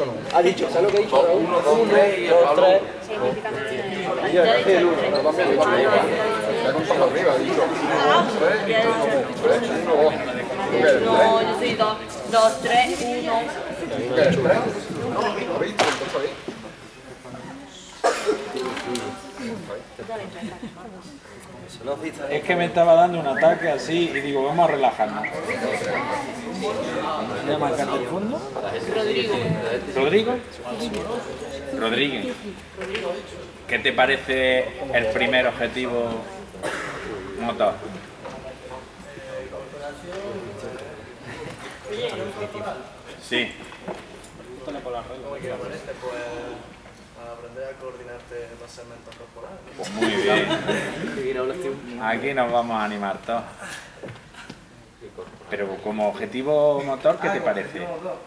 Eso no. Ha dicho, ¿sabes lo que ha dicho? 1, 2, 3. Ya contado arriba, ha dicho 1, 2, 3, 1, 2. No, yo soy 2, 2, 3, 1. ¿Qué es 3? No, ¿viste? Entonces ahí. Es que me estaba dando un ataque así y digo, vamos a relajarnos. ¿Se llama el del fondo? Rodrigo. ¿Rodrigo? Rodríguez. ¿Qué te parece el primer objetivo motor? Sí. Aprender a coordinarte los segmentos corporales. Pues muy bien. Aquí nos vamos a animar todos. Pero como objetivo motor, ¿qué te parece?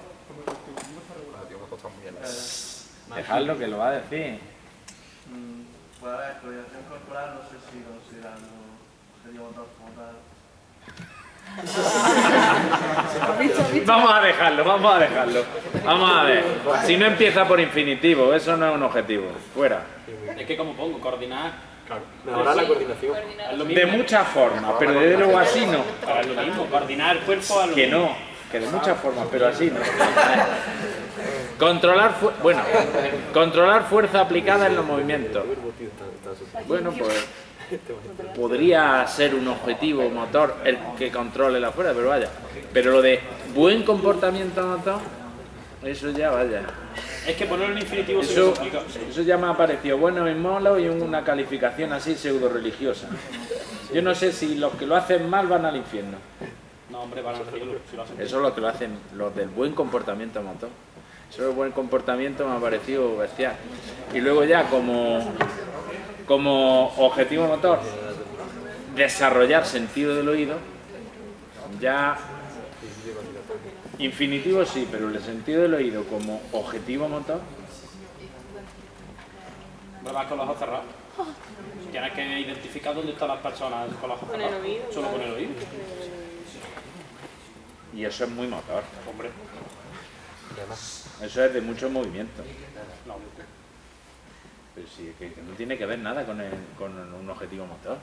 Dejadlo que lo va a decir. Pues a ver, coordinación corporal no sé si considerarlo objetivo motor como tal. Vamos a dejarlo. Vamos a ver. Si no empieza por infinitivo, eso no es un objetivo. Fuera. Es que como pongo, coordinar. Mejorar la coordinación. Es lo mismo. De muchas formas, pero desde luego así no. Pero es lo mismo, coordinar el cuerpo a lo Que mismo. no, que de muchas formas, pero así no. Controlar fuerza aplicada en los movimientos. Bueno, pues podría ser un objetivo motor el que controle la fuerza, pero vaya. Pero lo de buen comportamiento motor, eso ya vaya. Es que ponerlo en infinitivo se Eso, complica. eso ya me ha parecido bueno, me mola y una calificación así pseudo religiosa. Yo no sé si los que lo hacen mal van al infierno. No, hombre, van a hacerlo si lo hacen. Eso es lo que lo hacen los del buen comportamiento motor. Eso del buen comportamiento me ha parecido bestial. Y luego ya como objetivo motor, desarrollar sentido del oído, ya infinitivo sí, pero el sentido del oído como objetivo motor. Vas con los ojos cerrados. Tienes que identificar dónde están las personas con los ojos Con el cerrados. oído. Solo con el oído. Y eso es muy motor. Hombre. Eso es de mucho movimiento. No. Pero sí, que no tiene que ver nada con un objetivo motor.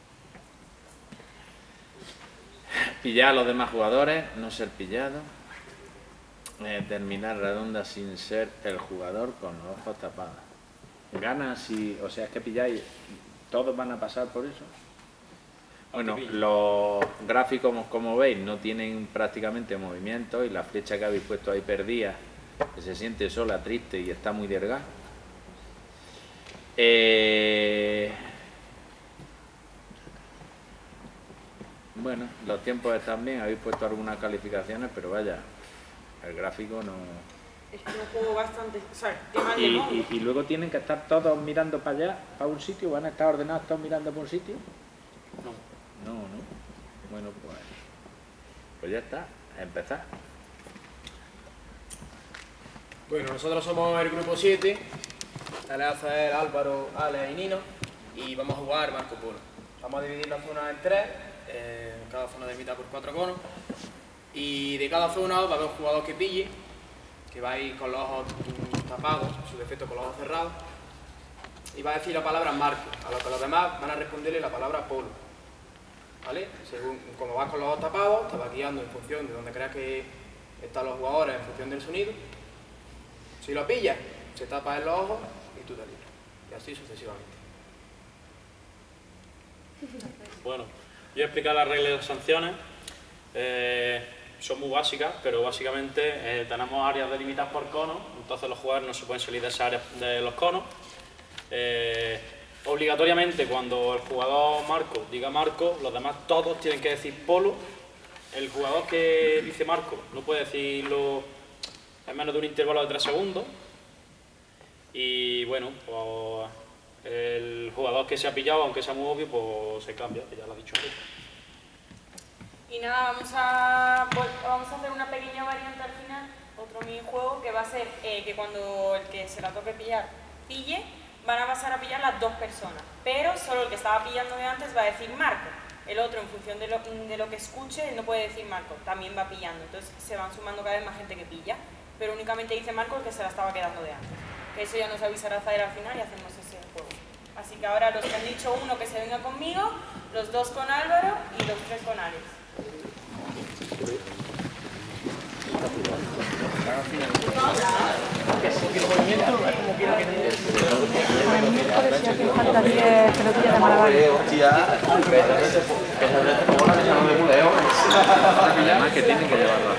Pillar a los demás jugadores, no ser pillado. Terminar redonda sin ser el jugador con los ojos tapados. Gana si, o sea, es que pilláis, todos van a pasar por eso. Bueno, los gráficos, como veis, no tienen prácticamente movimiento y la flecha que habéis puesto ahí perdida, que se siente sola, triste y está muy delgada. Bueno, los tiempos están bien, habéis puesto algunas calificaciones, pero vaya, el gráfico no... Es que un juego bastante... O sea, qué mal de modo. Y luego tienen que estar todos mirando para allá, para un sitio, van a estar ordenados todos mirando para un sitio. No. Bueno, pues ya está, a empezar. Bueno, nosotros somos el grupo 7, Eleazar, Álvaro, Ale y Nino, y vamos a jugar Marco Polo. Vamos a dividir la zona en 3, cada zona delimitada por 4 conos, y de cada zona va a haber un jugador que pille, que va a ir con los ojos tapados, en su defecto con los ojos cerrados, y va a decir la palabra Marco, a lo que los demás van a responderle la palabra Polo. ¿Vale? Según como vas con los ojos tapados, te vas guiando en función de donde creas que están los jugadores, en función del sonido. Si lo pillas, se tapa en los ojos y tú te libras. Y así sucesivamente. Bueno, voy a explicar las reglas de las sanciones. Son muy básicas, pero básicamente tenemos áreas delimitadas por conos, entonces los jugadores no se pueden salir de esas áreas de los conos. Obligatoriamente, cuando el jugador Marco diga Marco, los demás todos tienen que decir Polo. El jugador que dice Marco no puede decirlo en menos de un intervalo de 3 segundos. Y bueno, pues el jugador que se ha pillado, aunque sea muy obvio, pues se cambia, que ya lo ha dicho antes. Y nada, vamos a hacer una pequeña variante al final, otro minijuego, que va a ser que cuando el que se la toque pillar, pille, van a pasar a pillar las dos personas, pero solo el que estaba pillando de antes va a decir Marco. El otro, en función de lo que escuche, no puede decir Marco, también va pillando. Entonces se van sumando cada vez más gente que pilla. pero únicamente dice Marco que se la estaba quedando de antes. Que eso ya nos avisará Zaire al final y hacemos ese juego. Así que ahora los que han dicho uno que se venga conmigo, los dos con Álvaro y los tres con Alex. Parecía que falta 10 pelotillas de Malabar. Además que tienen que llevarlo.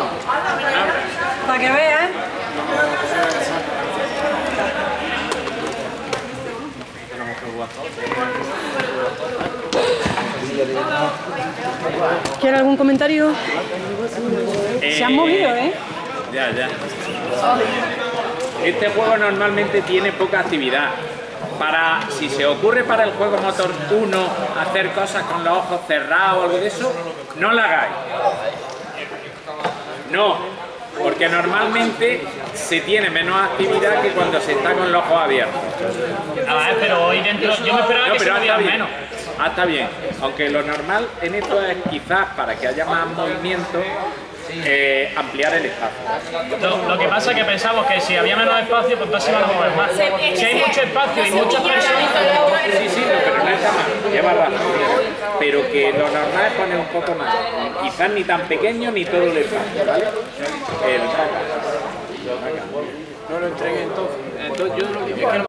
Para que veas. ¿Quiere algún comentario? Se han movido, ¿eh? Ya. Este juego normalmente tiene poca actividad. Si se ocurre para el juego motor 1 hacer cosas con los ojos cerrados o algo de eso, no lo hagáis. No, porque normalmente se tiene menos actividad que cuando se está con los ojos abiertos. A ver, pero hoy dentro yo me esperaba que se movieran menos. Está bien, aunque lo normal en esto es quizás para que haya más movimiento, ampliar el espacio. Lo que pasa es que pensamos que si había menos espacio, pues entonces iban a mover más. Si hay mucho espacio y muchas personas... Sí, no, pero no está mal, lleva razón. Pero que lo normal es poner un poco más. Quizás ni tan pequeño ni todo el espacio, ¿vale? No lo entregué entonces. Yo lo que